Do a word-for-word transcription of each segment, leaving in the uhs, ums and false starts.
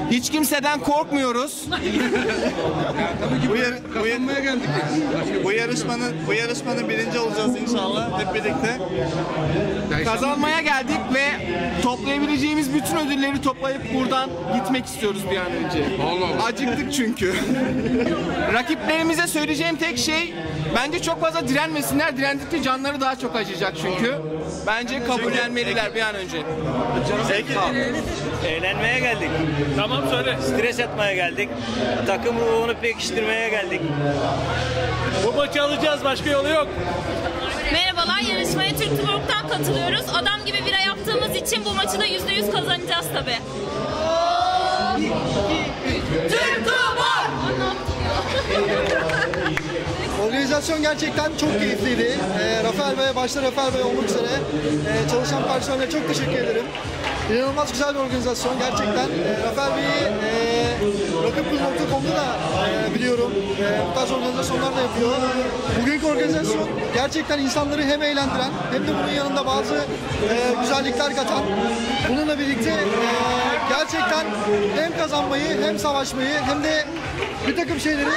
Hiç kimseden korkmuyoruz. Bu, yar bu, yar bu yarışmanın bu yarışmanın birinci olacağız inşallah hep birlikte. Kazanmaya geldik ve toplayabileceğimiz bütün ödülleri toplayıp buradan gitmek istiyoruz bir an önce. Acıktık çünkü. Rakiplerimize söyleyeceğim tek şey, bence çok fazla direnmesinler. Direndikçe canları daha çok acıyacak çünkü. Bence kabullenmeliler bir an önce. Eğlenmeye geldik. Tamam söyle. Stres atmaya geldik. Takım ruhunu pekiştirmeye geldik. Bu maçı alacağız, başka yolu yok. Merhabalar, yarışmaya Türk Twerk'tan katılıyoruz. Adam gibi bira yaptığımız için bu maçı da yüzde yüz kazanacağız tabii. Türk Twerk! Organizasyon gerçekten çok keyifliydi. E, Rafael Bey, başta Rafael Bey olmak üzere e, çalışan personele çok teşekkür ederim. İnanılmaz güzel bir organizasyon gerçekten. E, Rafael Bey'i e, rakipkul nokta com'da da e, biliyorum. E, bu tarz organizasyonlar da yapıyor. Bugünkü organizasyon gerçekten insanları hem eğlendiren hem de bunun yanında bazı e, güzellikler katan. Bununla birlikte e, gerçekten hem kazanmayı hem savaşmayı hem de bir takım şeyleri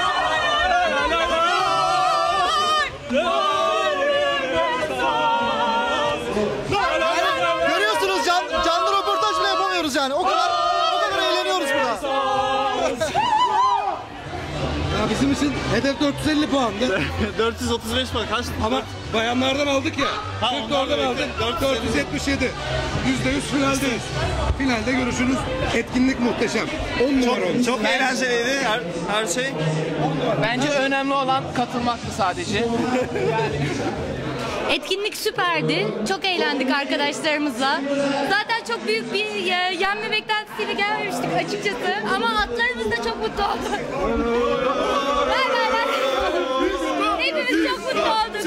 görüyorsunuz, can, canlı röportaj bile yapamıyoruz yani. O kadar o kadar eğleniyoruz burada. Ya bizim için hedef dört yüz elli puandı. dört yüz otuz beş puan kaç? Ama bayanlardan aldık ya. Ha, Türk de oradan aldık. dört yüz yetmiş yedi. yüzde yüz finaldeyiz. Finalde görüşünüz. Etkinlik muhteşem. on numara oldu. Çok eğlenceliydi her, her şey. Bence önemli olan katılmaktı sadece. Etkinlik süperdi. Çok eğlendik arkadaşlarımızla. Zaten çok büyük bir yenme beklentisiyle gelmemiştik açıkçası. Ama atlarımız da çok mutlu oldu. Ver ver ver. Hepimiz çok mutlu olduk.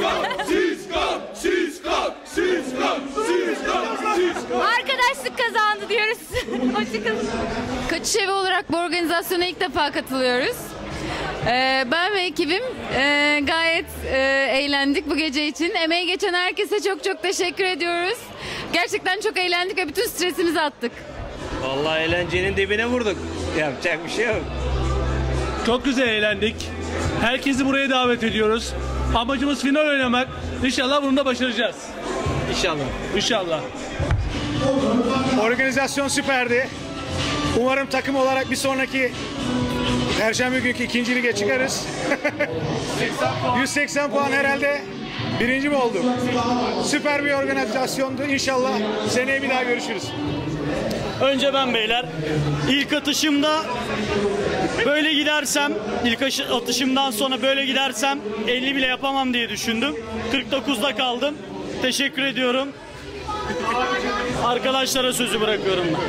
Arkadaşlık kazandı diyoruz. Hoşçakalın. Kaçış evi olarak bu organizasyona ilk defa katılıyoruz. Ee, ben ve ekibim e, gayet e, eğlendik bu gece için. Emeği geçen herkese çok çok teşekkür ediyoruz. Gerçekten çok eğlendik ve bütün stresimizi attık. Vallahi eğlencenin dibine vurduk. Yapacak bir şey yok. Çok güzel eğlendik. Herkesi buraya davet ediyoruz. Amacımız final oynamak. İnşallah bunu da başaracağız. İnşallah. İnşallah. Organizasyon süperdi. Umarım takım olarak bir sonraki Perşembe günkü ikinci lige çıkarız. yüz seksen puan herhalde. Birinci mi oldum? Süper bir organizasyondu. İnşallah seneye bir daha görüşürüz. Önce ben beyler. İlk atışımda böyle gidersem, ilk atışımdan sonra böyle gidersem elli bile yapamam diye düşündüm. kırk dokuzda kaldım. Teşekkür ediyorum. Arkadaşlara sözü bırakıyorum ben.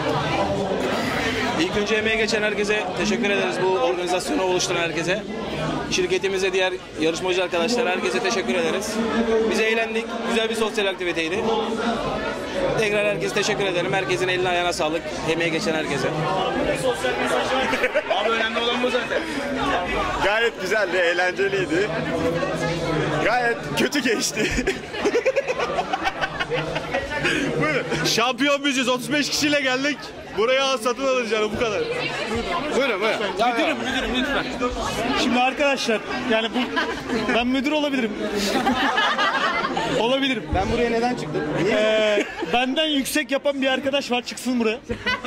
İlk önce emeğe geçen herkese teşekkür ederiz, bu organizasyonu oluşturan herkese. Şirketimize, diğer yarışmacı arkadaşlar, herkese teşekkür ederiz. Biz eğlendik, güzel bir sosyal aktiviteydi. Tekrar herkese teşekkür ederim. Herkesin eline ayağına sağlık, emeğe geçen herkese. Abi önemli olan bu zaten. Gayet güzeldi, eğlenceliydi. Gayet kötü geçti. Buyurun. Şampiyon biziz, otuz beş kişiyle geldik. Buraya satın alacağım, bu kadar. Buyurun, buyurun. Müdürüm, müdürüm lütfen. Şimdi arkadaşlar, yani bu, ben müdür olabilirim. Olabilirim. Ben buraya neden çıktım? Ee, benden yüksek yapan bir arkadaş var, çıksın buraya.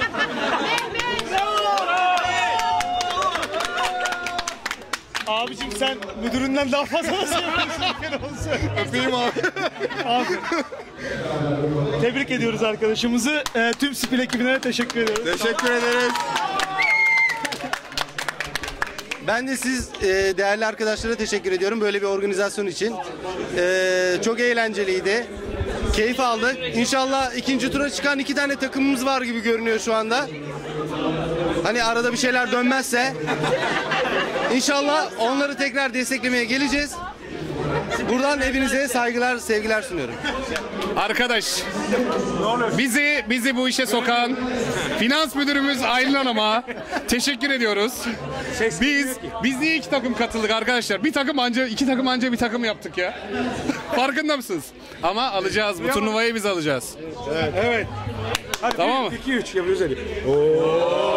Abicim sen müdüründen daha fazla nasıl yapıyorsun? Öpeyim abi. Abi. Tebrik ediyoruz arkadaşımızı. Ee, tüm Spil ekibine teşekkür ediyoruz. Teşekkür ederiz. Ben de siz e, değerli arkadaşlara teşekkür ediyorum böyle bir organizasyon için. E, çok eğlenceliydi. Keyif aldık. İnşallah ikinci tura çıkan iki tane takımımız var gibi görünüyor şu anda. Hani arada bir şeyler dönmezse. İnşallah onları tekrar desteklemeye geleceğiz. Buradan hepinize saygılar, sevgiler sunuyorum. Arkadaş, bizi bizi bu işe sokan finans müdürümüz Aylin Hanım'a teşekkür ediyoruz. Biz biz niye iki takım katıldık arkadaşlar? Bir takım anca, iki takım anca bir takım yaptık ya. Farkında mısınız? Ama alacağız, bu turnuvayı biz alacağız. Evet. Evet. Tamam mı? iki üç yapıyoruz hadi. Oo.